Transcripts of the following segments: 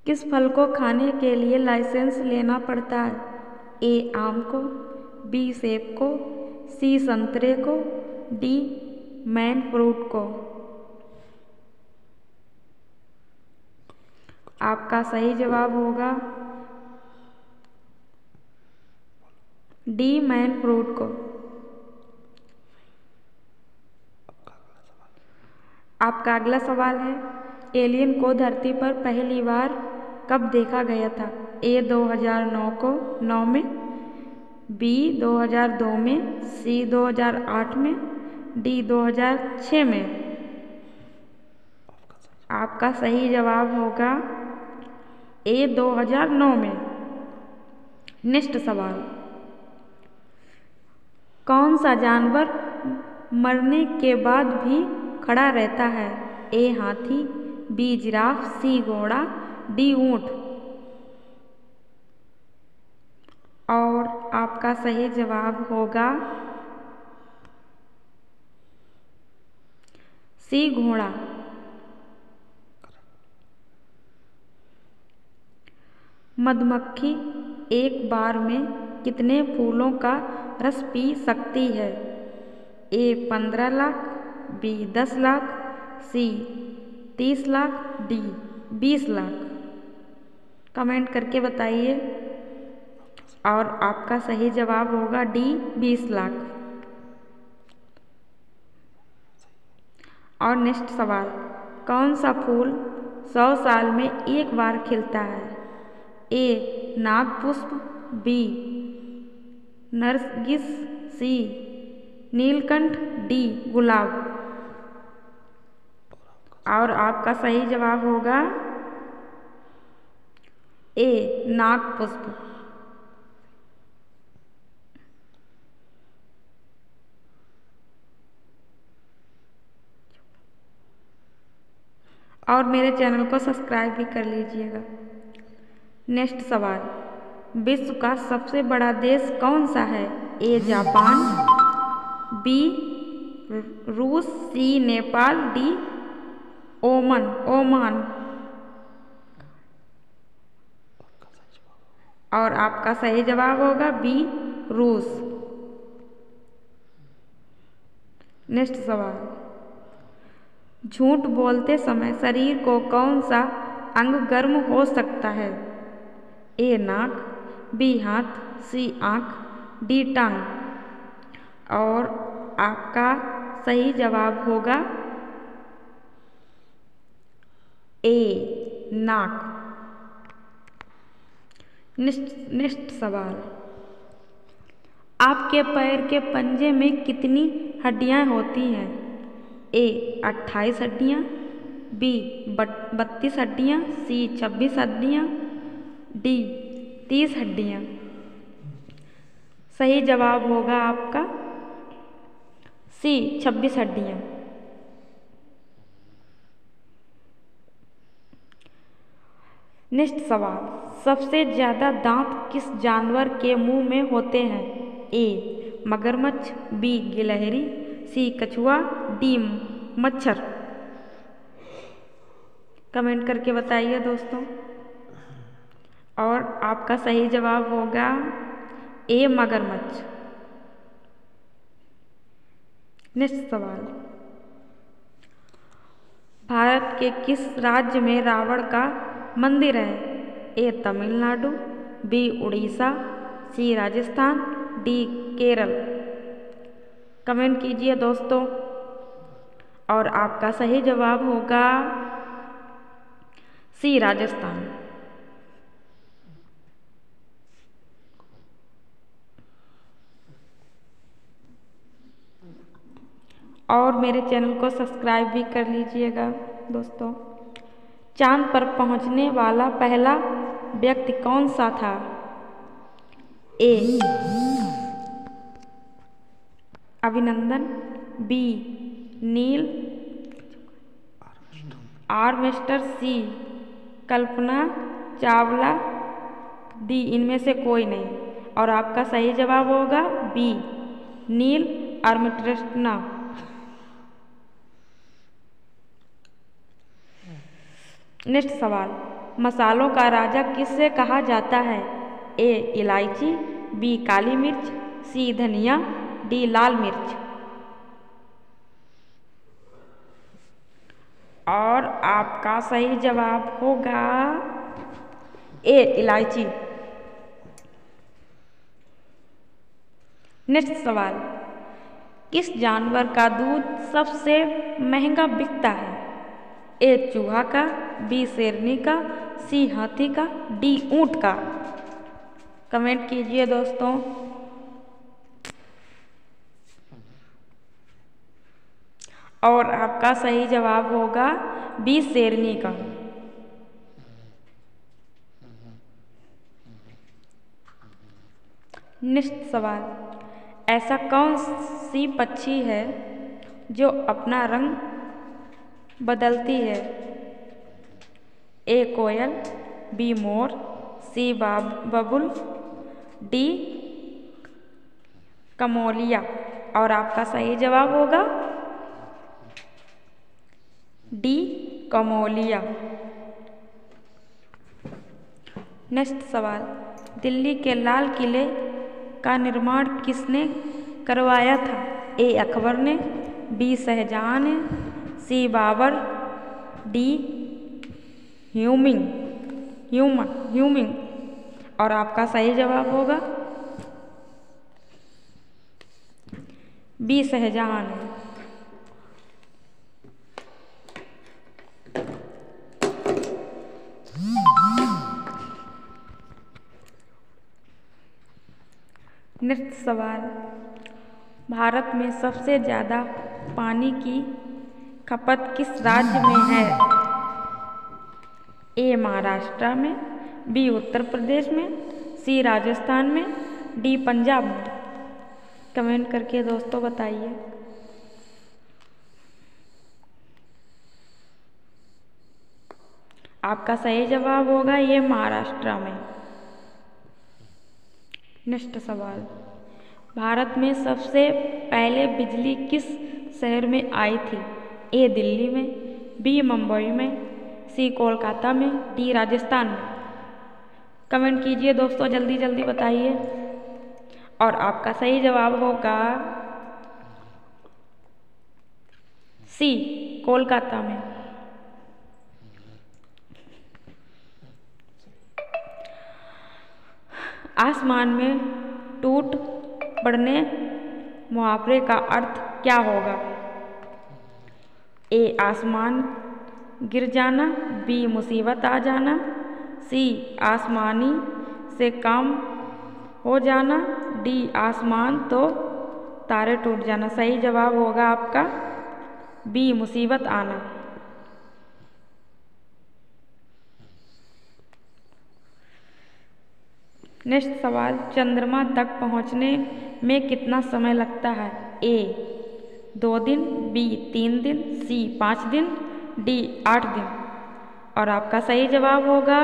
किस फल को खाने के लिए लाइसेंस लेना पड़ता है? ए आम को, बी सेब को, सी संतरे को, डी मैन फ्रूट को। आपका सही जवाब होगा डी मैन फ्रूट को। आपका अगला सवाल है, एलियन को धरती पर पहली बार कब देखा गया था? ए 2009 में, बी 2002 में, सी 2008 में, डी 2006 में। आपका सही जवाब होगा ए 2009 में। नेक्स्ट सवाल, कौन सा जानवर मरने के बाद भी खड़ा रहता है? ए हाथी, बी जिराफ, सी घोड़ा, डी ऊंट। और आपका सही जवाब होगा सी घोड़ा। मधुमक्खी एक बार में कितने फूलों का रस पी सकती है? A 15 lakh, B 10 lakh, C 30 lakh, D 20 lakh. Comment करके बताइए। और आपका सही जवाब होगा डी 20 लाख। और नेक्स्ट सवाल, कौन सा फूल 100 साल में एक बार खिलता है? ए नागपुष्प, बी नरगिस, सी नीलकंठ, डी गुलाब। और आपका सही जवाब होगा ए नागपुष्प। और मेरे चैनल को सब्सक्राइब भी कर लीजिएगा। नेक्स्ट सवाल, विश्व का सबसे बड़ा देश कौन सा है? ए जापान, बी रूस, सी नेपाल, डी ओमान। और आपका सही जवाब होगा बी रूस। नेक्स्ट सवाल, झूठ बोलते समय शरीर को कौन सा अंग गर्म हो सकता है? ए नाक, बी हाथ, सी आँख, डी टांग। और आपका सही जवाब होगा ए नाक। नेक्स्ट सवाल, आपके पैर के पंजे में कितनी हड्डियां होती हैं? ए 28 हड्डियां, बी 32 हड्डियां, सी 26 हड्डियां, डी 30 हड्डियां। सही जवाब होगा आपका सी 26 हड्डियां। नेक्स्ट सवाल, सबसे ज़्यादा दांत किस जानवर के मुंह में होते हैं? ए मगरमच्छ, बी गिलहरी, सी कछुआ, डी मच्छर। कमेंट करके बताइए दोस्तों। और आपका सही जवाब होगा ए मगरमच्छ। नेक्स्ट सवाल, भारत के किस राज्य में रावण का मंदिर है? A Tamil Nadu, B Orissa, C Rajasthan, D Kerala. Comment कीजिए दोस्तों। और आपका सही जवाब होगा सी राजस्थान। और मेरे चैनल को सब्सक्राइब भी कर लीजिएगा दोस्तों। चांद पर पहुंचने वाला पहला व्यक्ति कौन सा था? A Abhinandan, B Neil Armstrong, C Kalpana Chawla, D इनमें से कोई नहीं। और आपका सही जवाब होगा बी नील आर्मस्ट्रांग। नेक्स्ट सवाल, मसालों का राजा किससे कहा जाता है? ए इलायची, बी काली मिर्च, सी धनिया, डी लाल मिर्च। और आपका सही जवाब होगा ए इलायची। नेक्स्ट सवाल, किस जानवर का दूध सबसे महंगा बिकता है? ए चूहा का, बी शेरनी का, सी हाथी का, डी ऊंट का। कमेंट कीजिए दोस्तों। और आपका सही जवाब होगा बी शेरनी का। नेक्स्ट सवाल, ऐसा कौन सी पक्षी है जो अपना रंग बदलती है? ए कोयल, बी मोर, सी बबुल, डी कमोलिया। और आपका सही जवाब होगा डी कमोलिया। नेक्स्ट सवाल, दिल्ली के लाल किले का निर्माण किसने करवाया था? ए अकबर ने, बी शाहजहां ने, सी बाबर, डी ह्यूमिंग। और आपका सही जवाब होगा बी शाहजहां ने। नेक्स्ट सवाल, भारत में सबसे ज़्यादा पानी की खपत किस राज्य में है? ए महाराष्ट्र में, बी उत्तर प्रदेश में, सी राजस्थान में, डी पंजाब में। कमेंट करके दोस्तों बताइए। आपका सही जवाब होगा ये महाराष्ट्र में। नेक्स्ट सवाल, भारत में सबसे पहले बिजली किस शहर में आई थी? ए दिल्ली में, बी मुंबई में, सी कोलकाता में, डी राजस्थान में। कमेंट कीजिए दोस्तों, जल्दी जल्दी बताइए। और आपका सही जवाब होगा सी कोलकाता में। आसमान में टूट पड़ने मुहावरे का अर्थ क्या होगा? ए आसमान गिर जाना, बी मुसीबत आ जाना, सी आसमानी से काम हो जाना, डी आसमान तो तारे टूट जाना। सही जवाब होगा आपका बी मुसीबत आना। नेक्स्ट सवाल, चंद्रमा तक पहुंचने में कितना समय लगता है? ए 2 दिन, बी 3 दिन, सी 5 दिन, डी 8 दिन। और आपका सही जवाब होगा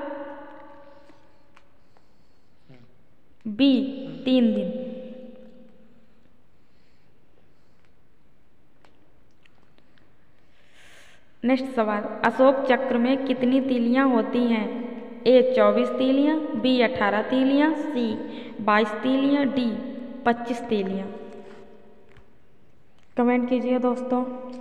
बी 3 दिन। नेक्स्ट सवाल, अशोक चक्र में कितनी तीलियां होती हैं? ए 24 तीलियां, बी 18 तीलियां, सी 22 तीलियां, डी 25 तीलियां। कमेंट कीजिए दोस्तों।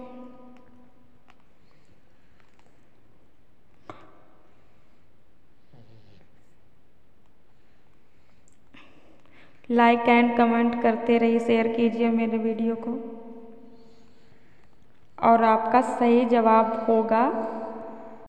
लाइक एंड कमेंट करते रहिए, शेयर कीजिए मेरे वीडियो को। और आपका सही जवाब होगा